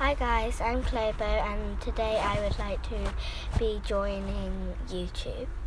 Hi guys, I'm Clobo and today I would like to be joining YouTube.